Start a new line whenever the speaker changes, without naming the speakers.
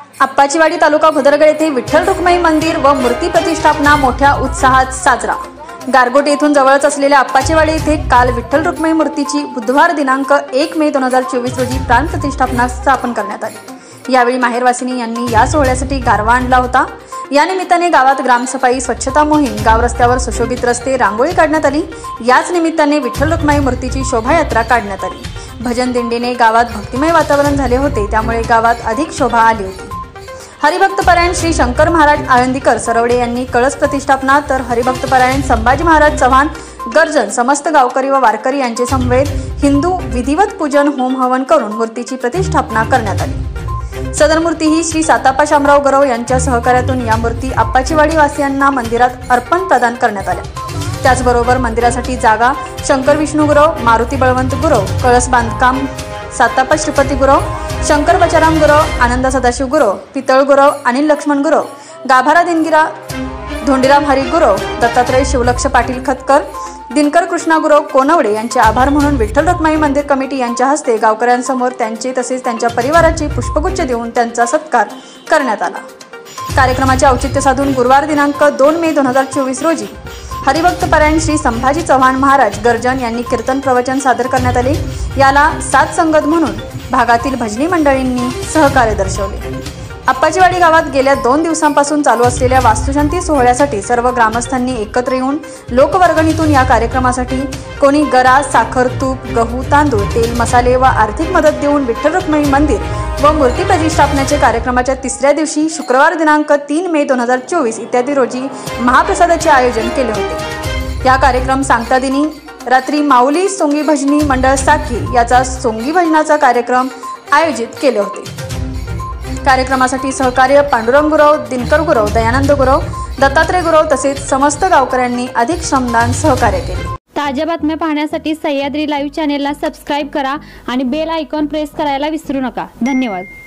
आप्पाचीवाडी तालुका भुदरगड येथे विठ्ठल रुक्मिणी मंदिर व मूर्ती प्रतिष्ठापना मोठ्या उत्साहात साजरा। गारगोटी येथून जवळच असलेल्या आप्पाचीवाडी येथे काल विठ्ठल रुक्मिणी मूर्तीची बुधवार दिनांक 1 मे 2024 रोजी प्राण प्रतिष्ठापना स्थापन करण्यात आली। यावेळी माहेरवासिनी यांनी या सोहळ्यासाठी गारवा आणला होता। या निमित्ताने गावात ग्रामसफाई, स्वच्छता मोहीम, गाव रस्त्यावर सुशोभित रस्ते, रांगोळी काढण्यात आली। याच निमित्ताने विठ्ठल रुक्मिणी मूर्तीची शोभायात्रा काढण्यात आली। भजन दिंडीने गावात भक्तिमय वातावरण झाले होते, त्यामुळे गावात अधिक शोभा आली होती। हरिभक्तपरायण श्री शंकर महाराज आळंदीकर सरवडे यांनी कळस प्रतिष्ठापना, तर हरिभक्तपरायण संभाजी महाराज चव्हाण गर्जन समस्त गावकरी व वारकरी यांचे समवेत हिंदू विधिवत पूजन, होम हवन करून मूर्तीची प्रतिष्ठापना करण्यात आली। सदर मूर्ती ही श्री साताप्पा शामराव गुरव यांच्या सहकार्यातून या मूर्ती आप्पाचीवाडी वासियांना मंदिरात अर्पण प्रदान करण्यात आल्या। त्याचबरोबर मंदिरासाठी जागा शंकर विष्णू गुरव, मारुती बळवंत गुरव, कळस बांधकाम साताप्पा श्रीपती गुरव, शंकर बचाराम गुरव, आनंद सदाशिव गुरव, पितळ गुरव, अनिल लक्ष्मण गुरव, गाभारा दिनगिरा धोंडीराम हरी गुरव, दत्तात्रय शिवलक्ष पाटील खतकर, दिनकर कृष्णा गुरव कोनवडे यांचे आभार म्हणून विठ्ठल रुक्मिणी मंदिर कमिटी यांच्या हस्ते गावकऱ्यांसमोर त्यांचे तसेच त्यांच्या परिवाराचे पुष्पगुच्छ देऊन त्यांचा सत्कार करण्यात आला। कार्यक्रमाचे औचित्य साधून गुरुवार दिनांक 2 मे 2024 रोजी हरिभक्तपरायण श्री संभाजी चव्हाण महाराज गर्जन यांनी कीर्तन प्रवचन सादर करण्यात आले। याला साथ संगत म्हणून भागातील भजनी मंडळींनी सहकार्य दर्शवले। आप्पाचीवाडी गावात गेल्या 2 दिवसांपासून चालू असलेल्या वास्तुशांती सोहळ्यासाठी सर्व ग्रामस्थांनी एकत्र येऊन लोकवर्गणीतून या कार्यक्रमासाठी कोणी गरा, साखर, तूप, गहू, तांदूळ, तेल, मसाले व आर्थिक मदत देऊन विठ्ठल रुक्मिणी मंदिर व मूर्ती प्रतिष्ठापनेच्या कार्यक्रमाच्या 3ऱ्या दिवशी शुक्रवार दिनांक 3 मे 2024 इत्यादी रोजी महाप्रसादाचे आयोजन केले होते। या कार्यक्रम सांगता दिनी रात्री माऊली सोंगी भजनी मंडळ साखी याचा सोंगी भजनाचा कार्यक्रम आयोजित केले होते। कार्यक्रमासाठी सहकार्य पांडुरंग गुरव, दिनकर गुरव, दयानंद गुरव, दत्तात्रय गुरव तसेच समस्त गावकऱ्यांनी अधिक श्रमदान सहकार्य केले।
ताज्या बातम्या पाहण्यासाठी सह्याद्री लाईव्ह चॅनेलला सबस्क्राईब करा आणि बेल आयकॉन प्रेस करायला विसरू नका। धन्यवाद।